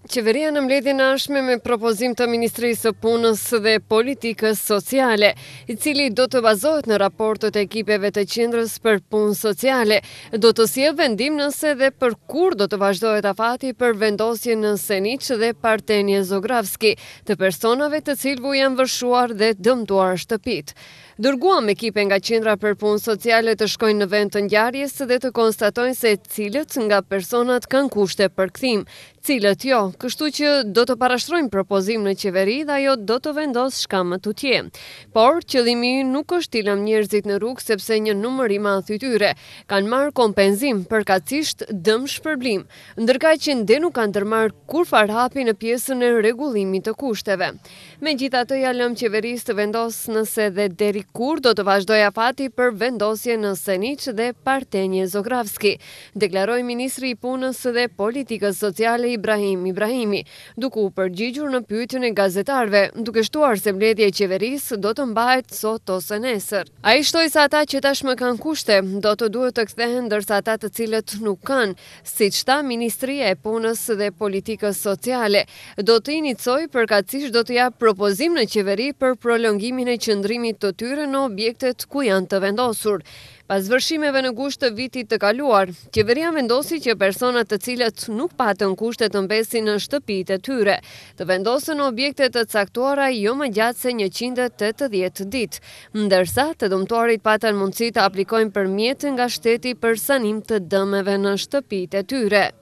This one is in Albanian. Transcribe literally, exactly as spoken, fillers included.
Qeveria në mbledhjen e ardhshme me propozim të Ministrisë së Punës dhe Politikës Sociale, i cili do të bazohet në raportet e ekipeve të qendrës për punë sociale, do të sjellë vendim nëse dhe për kur do të vazhdohet afati për vendosjen në Seniç dhe Partenje Zografski të personave të cilëve janë vërshuar dhe dëmtuar shtëpit. Dërguam ekipe nga qendra për punë sociale të shkojnë në vend të ngjarjes dhe të konstatojnë se cilët nga personat kanë kushte për kthim, cilët jo, kështu që do të parashtrojnë propozim në qeveri dhe ajo do të vendos shka më tutje. Por, qëllimi nuk është t'i lëm njerëzit në rrugë sepse një numër i madh i tyre kanë marrë kompenzim përkatësisht dëm shpërblim, ndërkaq që ende nuk kanë ndërmarrë kurfar hapi në pjesën e rregullimit të kushteve. Megjithatë, ja lëm qeverisë të vendosë nëse dhe deri kur do të vazhdojë afati për vendosje në Seniç dhe Partenje Zografski, deklaroi ministri i Punës dhe Politikës Sociale Ibrahim Ibrahimi, duke u përgjigjur në pyetjen e gazetarëve, duke shtuar se mbledhja e qeverisë do të mbahet sot ose nesër. Ai shtoi se ata që tashmë kanë kushte do të duhet të kthehen, ndërsa ata të cilët nuk kanë, siç tha Ministria e Punës dhe Politikës Sociale, do të inicojë përkatësisht do të jap propozim në qeveri për prolongimin e qëndrimit të tyre në objektet ku janë të vendosur. Pas vërshimeve në gusht të vitit të kaluar, qeveria vendosi që personat të cilët nuk patën kushte të mbesin në shtëpitë e tyre, të vendosën në objekte të caktuara jo më gjatë se njëqind e tetëdhjetë ditë, ndërsa të dëmtuarit patën mundësi të aplikojnë përmjet nga shteti për sanim të dëmeve në shtëpitë e tyre.